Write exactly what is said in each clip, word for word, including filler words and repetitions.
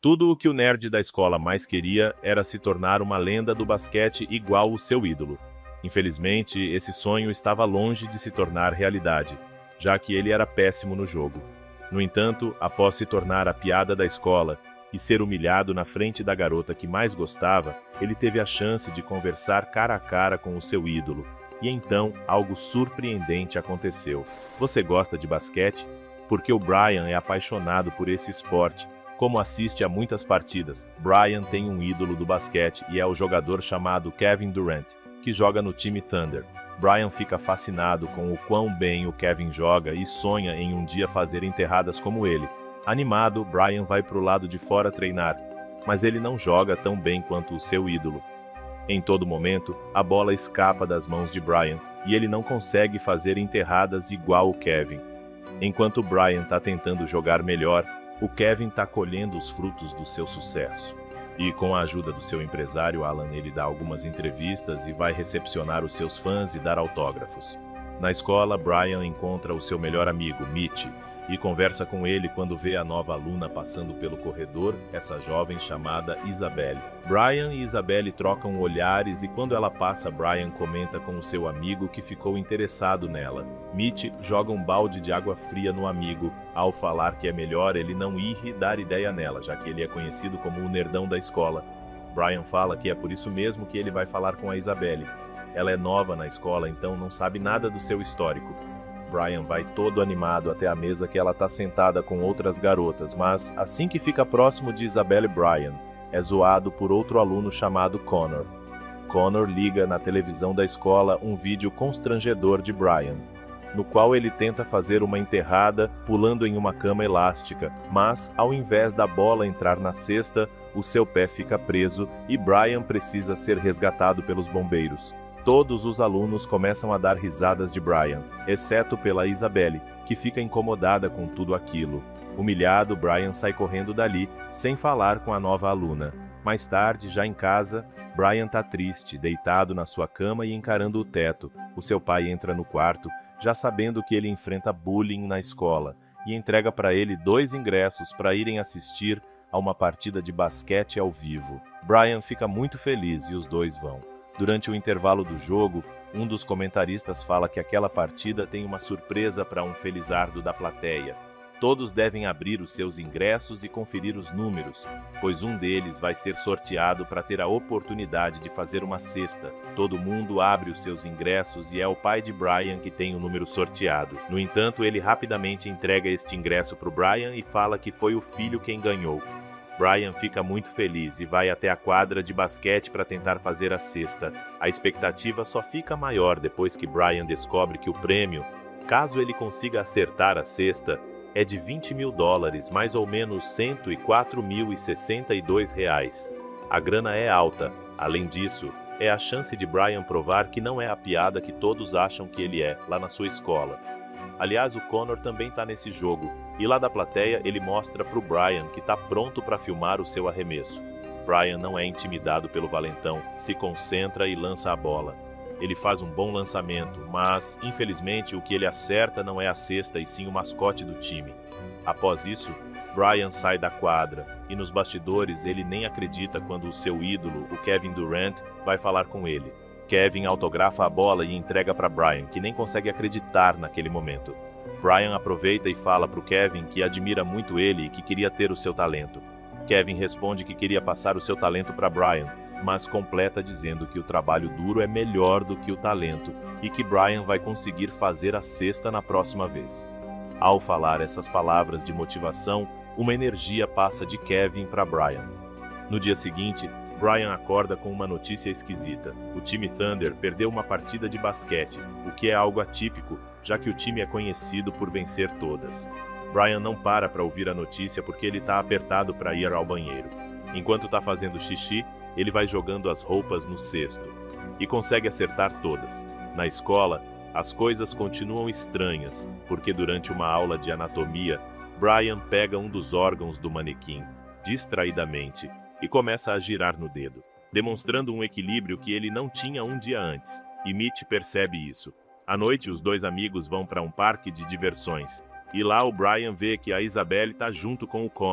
Tudo o que o nerd da escola mais queria era se tornar uma lenda do basquete igual o seu ídolo. Infelizmente, esse sonho estava longe de se tornar realidade, já que ele era péssimo no jogo. No entanto, após se tornar a piada da escola e ser humilhado na frente da garota que mais gostava, ele teve a chance de conversar cara a cara com o seu ídolo. E então, algo surpreendente aconteceu. Você gosta de basquete? Porque o Brian é apaixonado por esse esporte. Como assiste a muitas partidas, Brian tem um ídolo do basquete e é o jogador chamado Kevin Durant, que joga no time Thunder. Brian fica fascinado com o quão bem o Kevin joga e sonha em um dia fazer enterradas como ele. Animado, Brian vai para o lado de fora treinar, mas ele não joga tão bem quanto o seu ídolo. Em todo momento, a bola escapa das mãos de Brian e ele não consegue fazer enterradas igual o Kevin. Enquanto Brian está tentando jogar melhor, o Kevin está colhendo os frutos do seu sucesso. E com a ajuda do seu empresário, Alan, ele dá algumas entrevistas e vai recepcionar os seus fãs e dar autógrafos. Na escola, Brian encontra o seu melhor amigo, Mitch, e conversa com ele quando vê a nova aluna passando pelo corredor, essa jovem chamada Isabelle. Brian e Isabelle trocam olhares e quando ela passa, Brian comenta com o seu amigo que ficou interessado nela. Mitch joga um balde de água fria no amigo, ao falar que é melhor ele não ir e dar ideia nela, já que ele é conhecido como o nerdão da escola. Brian fala que é por isso mesmo que ele vai falar com a Isabelle. Ela é nova na escola, então não sabe nada do seu histórico. Brian vai todo animado até a mesa que ela está sentada com outras garotas, mas assim que fica próximo de Isabelle, Brian é zoado por outro aluno chamado Connor. Connor liga na televisão da escola um vídeo constrangedor de Brian, no qual ele tenta fazer uma enterrada pulando em uma cama elástica, mas ao invés da bola entrar na cesta, o seu pé fica preso e Brian precisa ser resgatado pelos bombeiros. Todos os alunos começam a dar risadas de Brian, exceto pela Isabelle, que fica incomodada com tudo aquilo. Humilhado, Brian sai correndo dali, sem falar com a nova aluna. Mais tarde, já em casa, Brian tá triste, deitado na sua cama e encarando o teto. O seu pai entra no quarto, já sabendo que ele enfrenta bullying na escola, e entrega para ele dois ingressos para irem assistir a uma partida de basquete ao vivo. Brian fica muito feliz e os dois vão. Durante o intervalo do jogo, um dos comentaristas fala que aquela partida tem uma surpresa para um felizardo da plateia. Todos devem abrir os seus ingressos e conferir os números, pois um deles vai ser sorteado para ter a oportunidade de fazer uma cesta. Todo mundo abre os seus ingressos e é o pai de Brian que tem o número sorteado. No entanto, ele rapidamente entrega este ingresso para o Brian e fala que foi o filho quem ganhou. Brian fica muito feliz e vai até a quadra de basquete para tentar fazer a cesta. A expectativa só fica maior depois que Brian descobre que o prêmio, caso ele consiga acertar a cesta, é de vinte mil dólares, mais ou menos cento e quatro mil e sessenta e dois reais. A grana é alta. Além disso, é a chance de Brian provar que não é a piada que todos acham que ele é, lá na sua escola. Aliás, o Connor também está nesse jogo, e lá da plateia ele mostra para o Brian que está pronto para filmar o seu arremesso. Brian não é intimidado pelo valentão, se concentra e lança a bola. Ele faz um bom lançamento, mas, infelizmente, o que ele acerta não é a cesta e sim o mascote do time. Após isso, Brian sai da quadra, e nos bastidores ele nem acredita quando o seu ídolo, o Kevin Durant, vai falar com ele. Kevin autografa a bola e entrega para Brian, que nem consegue acreditar naquele momento. Brian aproveita e fala para o Kevin que admira muito ele e que queria ter o seu talento. Kevin responde que queria passar o seu talento para Brian, mas completa dizendo que o trabalho duro é melhor do que o talento e que Brian vai conseguir fazer a cesta na próxima vez. Ao falar essas palavras de motivação, uma energia passa de Kevin para Brian. No dia seguinte, Brian acorda com uma notícia esquisita. O time Thunder perdeu uma partida de basquete, o que é algo atípico, já que o time é conhecido por vencer todas. Brian não para para ouvir a notícia porque ele está apertado para ir ao banheiro. Enquanto está fazendo xixi, ele vai jogando as roupas no cesto e consegue acertar todas. Na escola, as coisas continuam estranhas, porque durante uma aula de anatomia, Brian pega um dos órgãos do manequim, distraidamente, e começa a girar no dedo, demonstrando um equilíbrio que ele não tinha um dia antes, e Mitch percebe isso. À noite, os dois amigos vão para um parque de diversões, e lá o Brian vê que a Isabelle está junto com o Connor.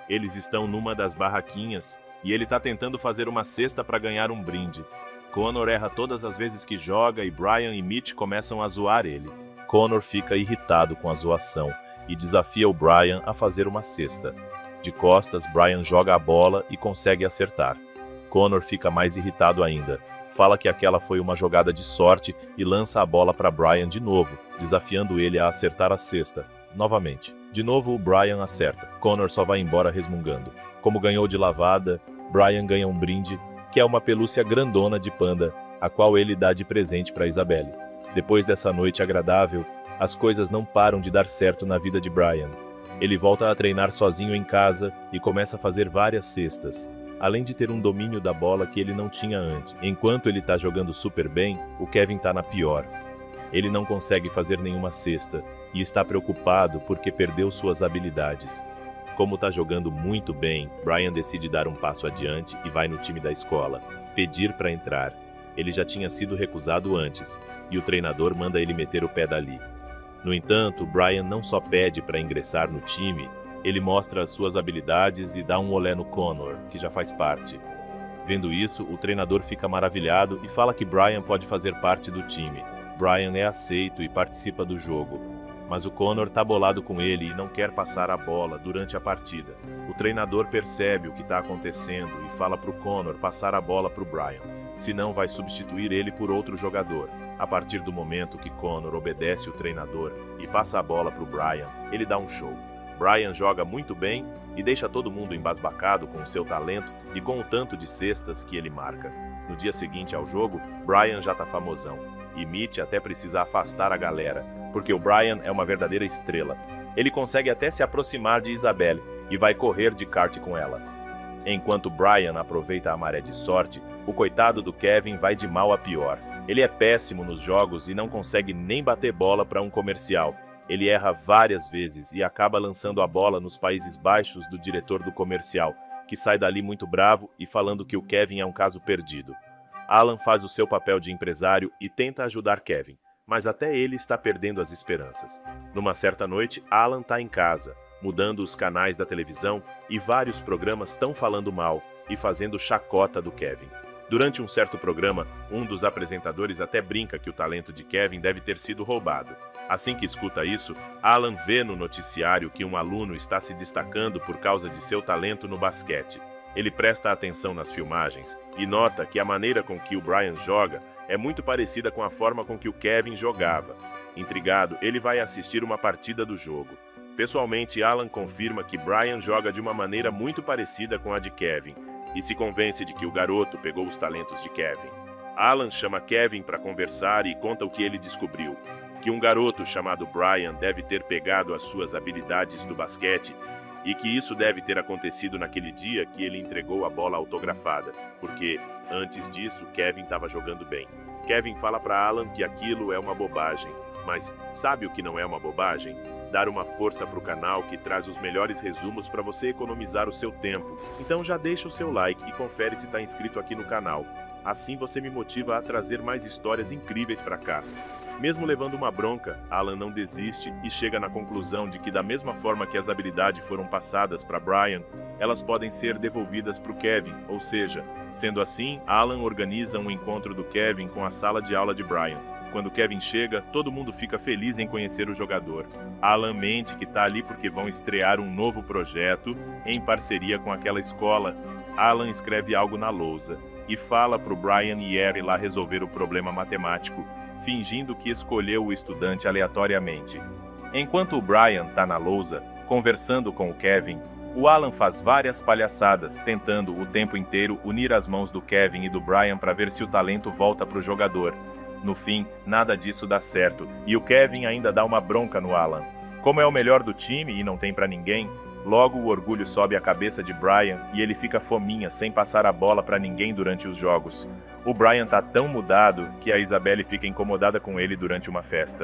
Eles estão numa das barraquinhas e ele está tentando fazer uma cesta para ganhar um brinde. Connor erra todas as vezes que joga e Brian e Mitch começam a zoar ele. Connor fica irritado com a zoação e desafia o Brian a fazer uma cesta. De costas, Brian joga a bola e consegue acertar. Connor fica mais irritado ainda. Fala que aquela foi uma jogada de sorte e lança a bola para Brian de novo, desafiando ele a acertar a cesta. Novamente. De novo, o Brian acerta. Connor só vai embora resmungando. Como ganhou de lavada, Brian ganha um brinde, que é uma pelúcia grandona de panda, a qual ele dá de presente para Isabelle. Depois dessa noite agradável, as coisas não param de dar certo na vida de Brian. Ele volta a treinar sozinho em casa e começa a fazer várias cestas, além de ter um domínio da bola que ele não tinha antes. Enquanto ele está jogando super bem, o Kevin está na pior. Ele não consegue fazer nenhuma cesta e está preocupado porque perdeu suas habilidades. Como está jogando muito bem, Brian decide dar um passo adiante e vai no time da escola, pedir para entrar. Ele já tinha sido recusado antes, e o treinador manda ele meter o pé dali. No entanto, Brian não só pede para ingressar no time, ele mostra as suas habilidades e dá um olé no Connor, que já faz parte. Vendo isso, o treinador fica maravilhado e fala que Brian pode fazer parte do time. Brian é aceito e participa do jogo. Mas o Connor tá bolado com ele e não quer passar a bola durante a partida. O treinador percebe o que está acontecendo e fala pro Connor passar a bola pro Brian, senão vai substituir ele por outro jogador. A partir do momento que Connor obedece o treinador e passa a bola pro Brian, ele dá um show. Brian joga muito bem e deixa todo mundo embasbacado com o seu talento e com o tanto de cestas que ele marca. No dia seguinte ao jogo, Brian já tá famosão. E Mitch até precisa afastar a galera, porque o Brian é uma verdadeira estrela. Ele consegue até se aproximar de Isabelle e vai correr de kart com ela. Enquanto Brian aproveita a maré de sorte, o coitado do Kevin vai de mal a pior. Ele é péssimo nos jogos e não consegue nem bater bola para um comercial. Ele erra várias vezes e acaba lançando a bola nos Países Baixos do diretor do comercial, que sai dali muito bravo e falando que o Kevin é um caso perdido. Alan faz o seu papel de empresário e tenta ajudar Kevin, mas até ele está perdendo as esperanças. Numa certa noite, Alan está em casa, mudando os canais da televisão e vários programas estão falando mal e fazendo chacota do Kevin. Durante um certo programa, um dos apresentadores até brinca que o talento de Kevin deve ter sido roubado. Assim que escuta isso, Alan vê no noticiário que um aluno está se destacando por causa de seu talento no basquete. Ele presta atenção nas filmagens e nota que a maneira com que o Brian joga é muito parecida com a forma com que o Kevin jogava. Intrigado, ele vai assistir uma partida do jogo. Pessoalmente, Alan confirma que Brian joga de uma maneira muito parecida com a de Kevin e se convence de que o garoto pegou os talentos de Kevin. Alan chama Kevin para conversar e conta o que ele descobriu, que um garoto chamado Brian deve ter pegado as suas habilidades do basquete e que isso deve ter acontecido naquele dia que ele entregou a bola autografada, porque, antes disso, Kevin estava jogando bem. Kevin fala para Alan que aquilo é uma bobagem, mas sabe o que não é uma bobagem? Dar uma força para o canal que traz os melhores resumos para você economizar o seu tempo. Então já deixa o seu like e confere se está inscrito aqui no canal. Assim você me motiva a trazer mais histórias incríveis para cá. Mesmo levando uma bronca, Alan não desiste e chega na conclusão de que da mesma forma que as habilidades foram passadas para Brian, elas podem ser devolvidas para o Kevin, ou seja, sendo assim, Alan organiza um encontro do Kevin com a sala de aula de Brian. Quando Kevin chega, todo mundo fica feliz em conhecer o jogador. Alan mente que está ali porque vão estrear um novo projeto em parceria com aquela escola. Alan escreve algo na lousa e fala para o Brian e Harry lá resolver o problema matemático, fingindo que escolheu o estudante aleatoriamente. Enquanto o Brian está na lousa, conversando com o Kevin, o Alan faz várias palhaçadas, tentando o tempo inteiro unir as mãos do Kevin e do Brian para ver se o talento volta para o jogador. No fim, nada disso dá certo, e o Kevin ainda dá uma bronca no Alan. Como é o melhor do time e não tem para ninguém, logo o orgulho sobe a cabeça de Brian e ele fica fominha sem passar a bola para ninguém durante os jogos. O Brian tá tão mudado que a Isabelle fica incomodada com ele durante uma festa.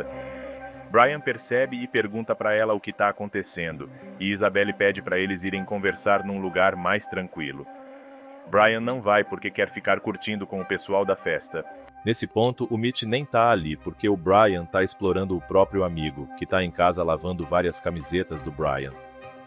Brian percebe e pergunta para ela o que está acontecendo, e Isabelle pede para eles irem conversar num lugar mais tranquilo. Brian não vai porque quer ficar curtindo com o pessoal da festa. Nesse ponto, o Mitch nem tá ali, porque o Brian tá explorando o próprio amigo, que tá em casa lavando várias camisetas do Brian.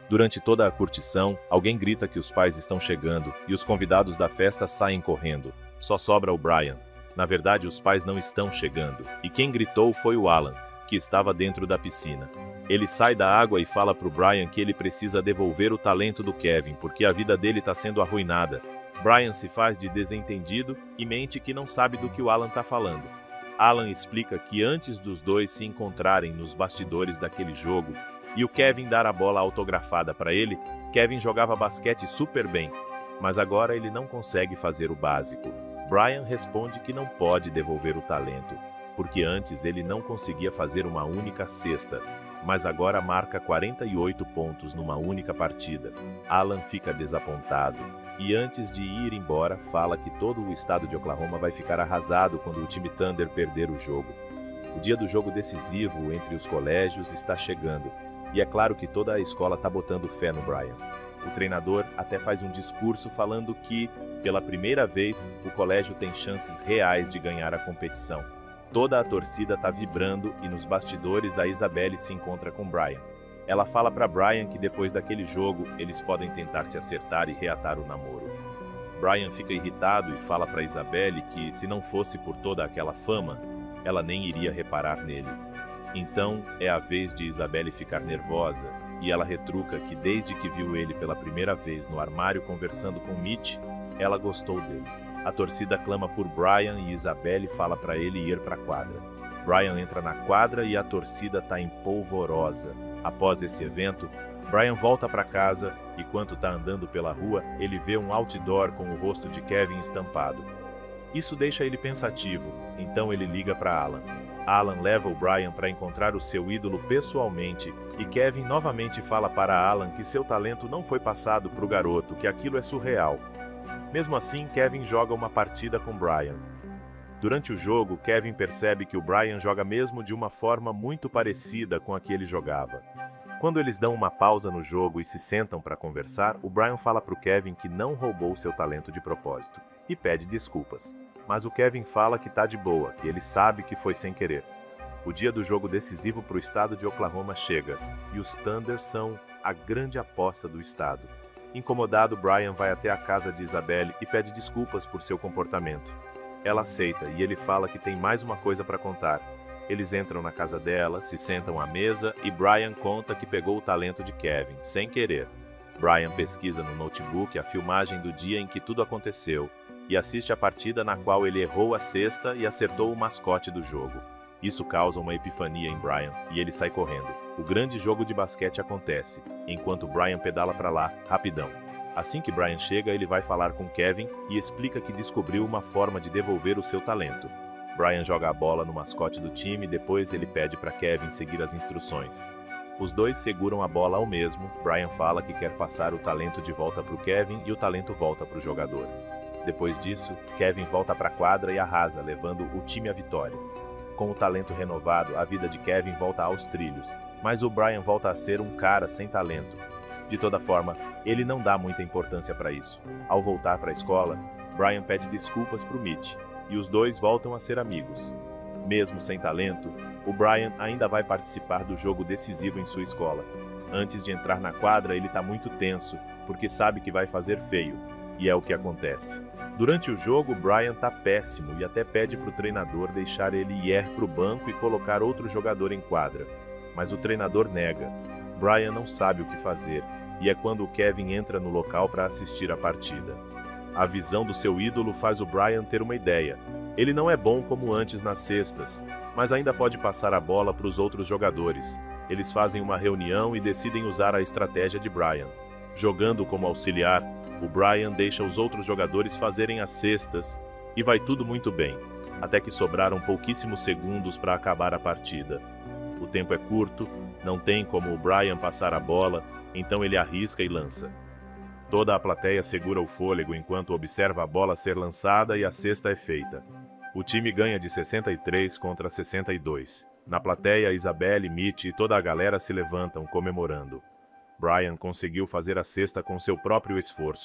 Durante toda a curtição, alguém grita que os pais estão chegando e os convidados da festa saem correndo. Só sobra o Brian. Na verdade, os pais não estão chegando, e quem gritou foi o Alan, que estava dentro da piscina. Ele sai da água e fala para o Brian que ele precisa devolver o talento do Kevin, porque a vida dele está sendo arruinada. Brian se faz de desentendido e mente que não sabe do que o Alan está falando. Alan explica que antes dos dois se encontrarem nos bastidores daquele jogo e o Kevin dar a bola autografada para ele, Kevin jogava basquete super bem, mas agora ele não consegue fazer o básico. Brian responde que não pode devolver o talento, porque antes ele não conseguia fazer uma única cesta, mas agora marca quarenta e oito pontos numa única partida. Alan fica desapontado e antes de ir embora fala que todo o estado de Oklahoma vai ficar arrasado quando o time Thunder perder o jogo. O dia do jogo decisivo entre os colégios está chegando e é claro que toda a escola está botando fé no Brian. O treinador até faz um discurso falando que, pela primeira vez, o colégio tem chances reais de ganhar a competição. Toda a torcida está vibrando e nos bastidores a Isabelle se encontra com Brian. Ela fala para Brian que depois daquele jogo eles podem tentar se acertar e reatar o namoro. Brian fica irritado e fala para Isabelle que se não fosse por toda aquela fama, ela nem iria reparar nele. Então é a vez de Isabelle ficar nervosa e ela retruca que desde que viu ele pela primeira vez no armário conversando com Mitch, ela gostou dele. A torcida clama por Brian e Isabelle fala para ele ir para a quadra. Brian entra na quadra e a torcida está em polvorosa. Após esse evento, Brian volta para casa e quando está andando pela rua, ele vê um outdoor com o rosto de Kevin estampado. Isso deixa ele pensativo, então ele liga para Alan. Alan leva o Brian para encontrar o seu ídolo pessoalmente e Kevin novamente fala para Alan que seu talento não foi passado para o garoto, que aquilo é surreal. Mesmo assim, Kevin joga uma partida com Brian. Durante o jogo, Kevin percebe que o Brian joga mesmo de uma forma muito parecida com a que ele jogava. Quando eles dão uma pausa no jogo e se sentam para conversar, o Brian fala para o Kevin que não roubou seu talento de propósito e pede desculpas. Mas o Kevin fala que tá de boa, que ele sabe que foi sem querer. O dia do jogo decisivo para o estado de Oklahoma chega e os Thunder são a grande aposta do estado. Incomodado, Brian vai até a casa de Isabelle e pede desculpas por seu comportamento. Ela aceita e ele fala que tem mais uma coisa para contar. Eles entram na casa dela, se sentam à mesa e Brian conta que pegou o talento de Kevin, sem querer. Brian pesquisa no notebook a filmagem do dia em que tudo aconteceu e assiste a partida na qual ele errou a cesta e acertou o mascote do jogo. Isso causa uma epifania em Brian e ele sai correndo. O grande jogo de basquete acontece, enquanto Brian pedala para lá, rapidão. Assim que Brian chega, ele vai falar com Kevin e explica que descobriu uma forma de devolver o seu talento. Brian joga a bola no mascote do time e depois ele pede para Kevin seguir as instruções. Os dois seguram a bola ao mesmo, Brian fala que quer passar o talento de volta para o Kevin e o talento volta para o jogador. Depois disso, Kevin volta para a quadra e arrasa, levando o time à vitória. Com o talento renovado, a vida de Kevin volta aos trilhos, mas o Brian volta a ser um cara sem talento. De toda forma, ele não dá muita importância para isso. Ao voltar para a escola, Brian pede desculpas para o Mitch, e os dois voltam a ser amigos. Mesmo sem talento, o Brian ainda vai participar do jogo decisivo em sua escola. Antes de entrar na quadra, ele está muito tenso, porque sabe que vai fazer feio, e é o que acontece. Durante o jogo, Brian está péssimo e até pede para o treinador deixar ele ir para o banco e colocar outro jogador em quadra. Mas o treinador nega. Brian não sabe o que fazer, e é quando o Kevin entra no local para assistir a partida. A visão do seu ídolo faz o Brian ter uma ideia. Ele não é bom como antes nas cestas, mas ainda pode passar a bola para os outros jogadores. Eles fazem uma reunião e decidem usar a estratégia de Brian. Jogando como auxiliar, o Brian deixa os outros jogadores fazerem as cestas e vai tudo muito bem, até que sobraram pouquíssimos segundos para acabar a partida. O tempo é curto, não tem como o Brian passar a bola, então ele arrisca e lança. Toda a plateia segura o fôlego enquanto observa a bola ser lançada e a cesta é feita. O time ganha de sessenta e três contra sessenta e dois. Na plateia, Isabelle, Mitch e toda a galera se levantam comemorando. Brian conseguiu fazer a cesta com seu próprio esforço.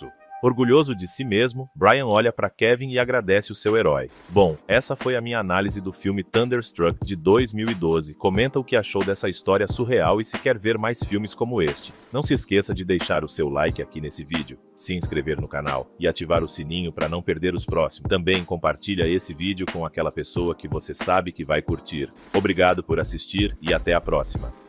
Orgulhoso de si mesmo, Brian olha para Kevin e agradece o seu herói. Bom, essa foi a minha análise do filme Thunderstruck de dois mil e doze. Comenta o que achou dessa história surreal e se quer ver mais filmes como este. Não se esqueça de deixar o seu like aqui nesse vídeo, se inscrever no canal e ativar o sininho para não perder os próximos. Também compartilha esse vídeo com aquela pessoa que você sabe que vai curtir. Obrigado por assistir e até a próxima.